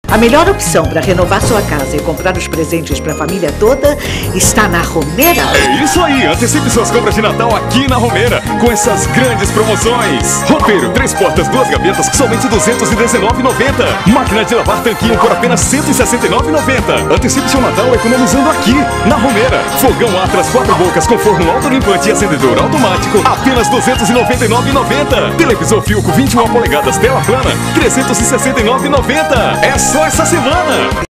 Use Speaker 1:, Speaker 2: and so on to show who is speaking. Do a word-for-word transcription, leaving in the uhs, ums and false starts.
Speaker 1: A melhor opção para renovar sua casa e comprar os presentes para a família toda está na Romera.
Speaker 2: É isso aí! Antecipe suas compras de Natal aqui na Romera, com essas grandes promoções. Roupeiro, três portas, duas gavetas, somente duzentos e dezenove reais e noventa centavos. Máquina de lavar tanquinho por apenas cento e sessenta e nove reais e noventa centavos. Antecipe seu Natal economizando aqui, na Romera. Fogão Atlas quatro bocas com forno autolimpante e acendedor automático, apenas duzentos e noventa e nove reais e noventa centavos. Televisor Philco vinte e uma polegadas, tela plana, trezentos e sessenta e nove reais e noventa centavos. É só essa semana!